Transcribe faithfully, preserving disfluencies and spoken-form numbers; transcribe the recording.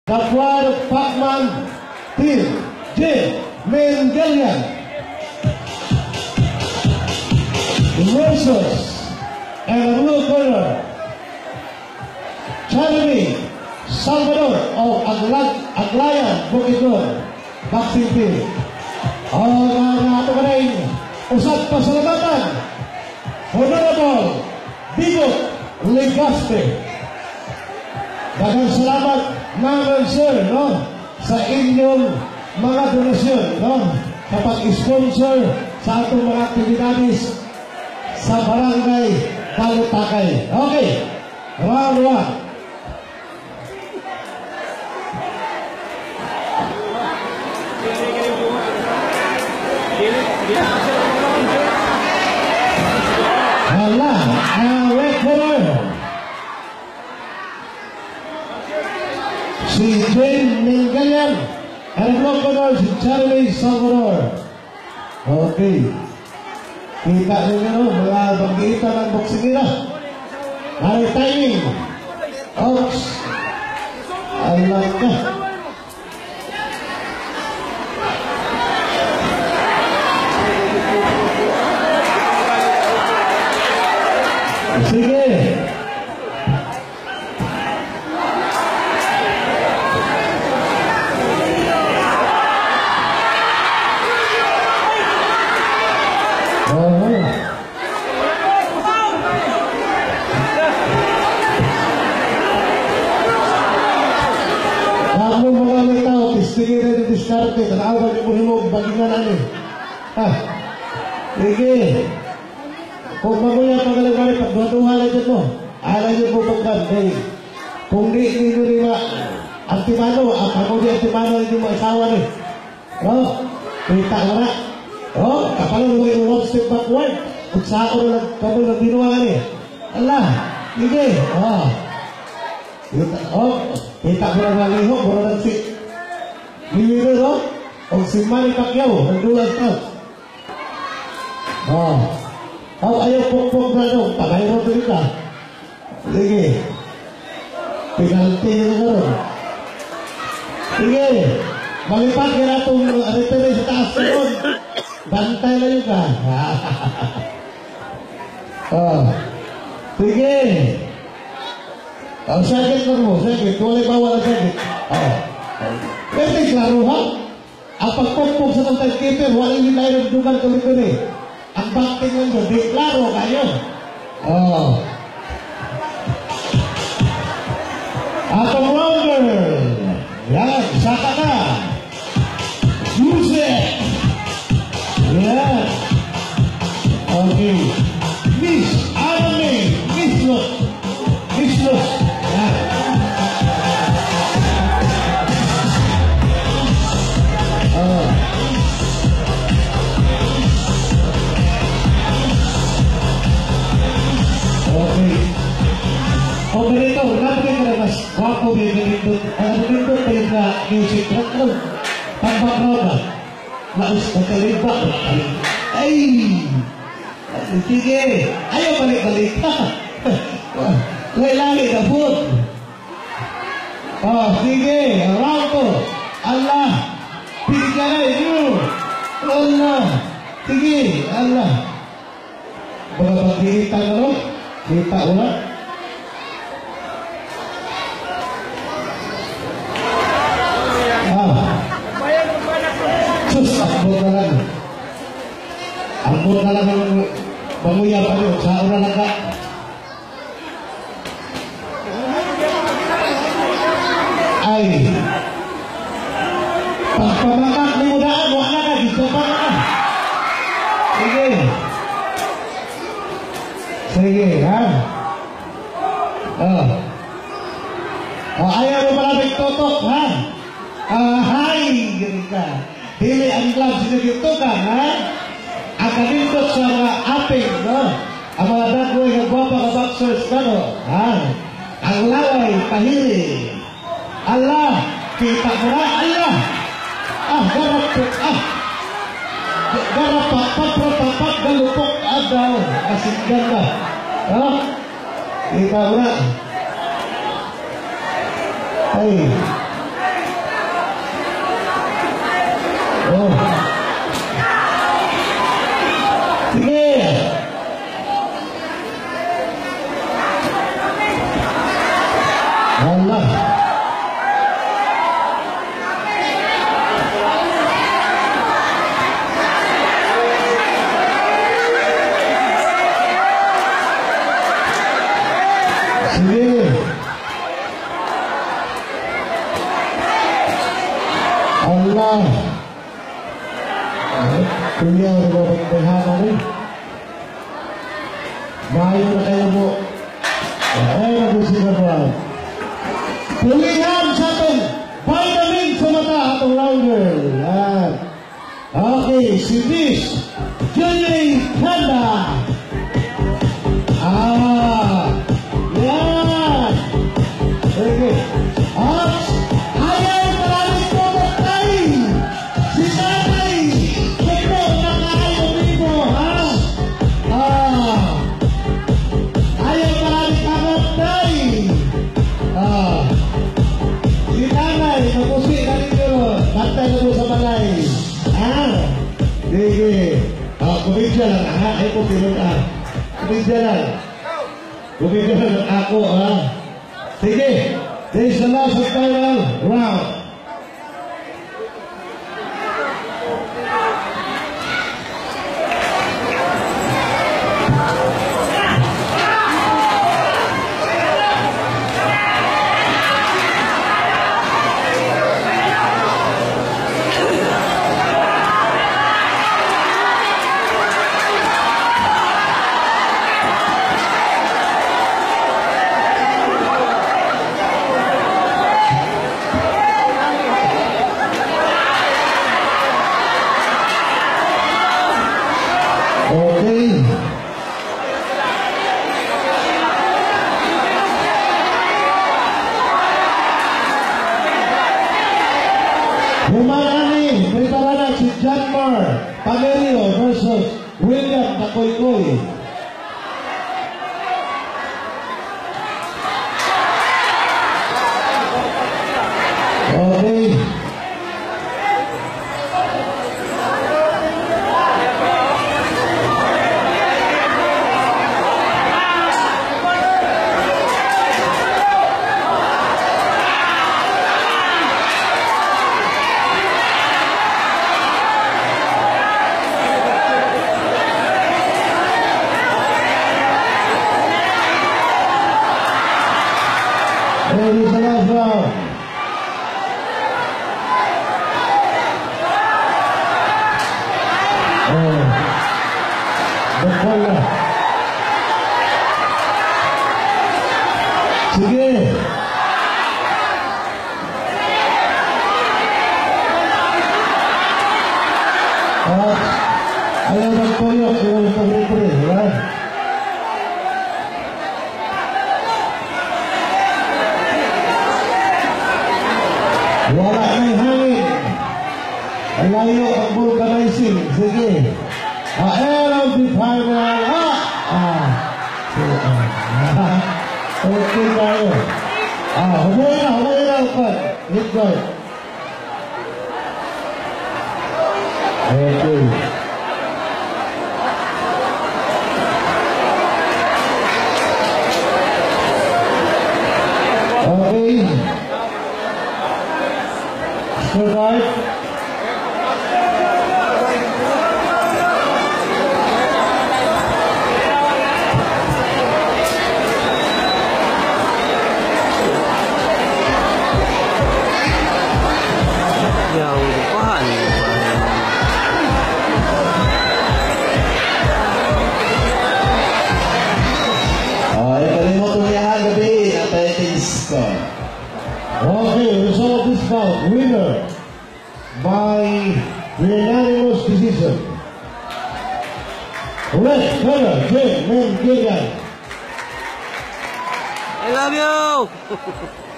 Kapwar Pacman Team J. Mengalian versus and a blue corner Charlie Salvador of Aglag Aglayan Bukidnon boxing team. Ang mga ato ka rin usap pasalamatan Honorable Bigot Legaste. Daghang salamat naman sir, no, sa inyong mga donasyon, no, kapag sponsor sa atong mga aktividades sa barangay Talutakay. Okay, round one. Hala, awet corner. Si Jane Mengalian, and blue corner si Charlie Salvador. Okay. Kita ninyo, no, mga banggitan ng boxing nila. Ay timing. Ouch. Alam ka. Sige. Sige na yung diskarte, tanawan yung buhimog, bagingan ano. Ah, sige. Kung maguya pa galang-galang, pagduha na dyan mo, alay yung bubagdan. Eh, kung di nyo rin na antimano, ang ako di antimano rin yung mga asawa rin. No? Kita ka na. Oh, kapalan mo yung one step backward. Kung sa ako na kamo na binuha ka rin. Allah, sige. Oh, kita, oh, kita ko na nalihok, mura ng si Bibiro, no? O si Manny Pacquiao, nagdulas ka. Oh. Oh, ayaw pokpok na no, pagayro din ka. Sige. Pinalti nyo na ron. Sige. Malipat ka na itong referee sa taas na ron. Bantay na yun ka. Oh. Sige. Oh, sakit mo mo, sakit. Wala bawal ang sakit. Oh. Pero klaro ha? Ang pagpukpok sa ng timekeeper, walang hindi tayo nagdugan kami ko eh. Ang bakting mo nyo, di klaro kayo. Oh. Atong rounder. Yan, saka na. Use it. Yan. Okay. Miss Arame. Miss Lot. Miss Lot. Yan. Okay. O ganito, napagay ka na mas wapo may ganito. Ang ganito tayo na music rock roll. Pag-background na. Naus na kalibak. Ay! Sige! Ayaw balik-balik ka. Lay-lali na food. Oh, sige. Round to. Allah. Bigyan na inyo. Allah. Sige. Allah. Mga pag-iita na rin. Kita ulat. Ah. Sus, ambot na lang. Ambot na lang ang banguya pa rin. Sa ura lang ka. Ay. Pagpamakat ni mudaan, wala ka. Dito pa ka. Sige. Sige, ha? Oh. Oh, ayaw mo malamig totok, ha? Ah, hay! Gini ka. Dili ang gloves sinagitukan, ha? Ang kanindot sa mga aping, no? Ang mga dagway ng guwapa ka boxers, no? Ha? Ang laway, pahili. Allah! Kita mo na, Allah! Ah, garap po, ah! Garap pa, paprapapak, galupok, adaw. Kasing ganda. Ha? Kita mo na. Ay. Allah. Kuya, ano ba magpahama rin? Mayo na kayo po. Ay, mag-usip na po. Pulihan sa ating vitamin sa mata atong rounder. Yan. Okay, si Miss Julie Kanda. Ah, yan. Okay. At ayaw maraming po tayo. Si Tatay. Ito, nakaayaw dito, ha? Ah. Ayaw maraming kamot tayo. Ah. Si Tatay, napusi na rin Bantay na po sa balay. Ah. Sige. Ah, kumidya lang, ha? Ay po, pinun ka. Kumidya lang. Kumidya lang ako, ha? Sige. This is the last and final round. Okay. Humarani, prepara na si John Mar Pamerio versus William Takoykoy. Okay. Ready for the last round. Oh, Bakola. Sige. At ayaw magpuyok, ayaw magpuyok, ha? Wala nang hangin. Alayo ang vulcanizing. Sige. Air of the final. Ah! Ah. Okay tayo. Ah, humuwi na, humuwi na upan. Hit guard. Okay. Okay. Survive. Jauh depan. Ah, yung kalimot umiyahan gabi. Athletics ko. Okay, result of this bout. Winner by unanimous decision. Red color, Jim Mengigan. I love you.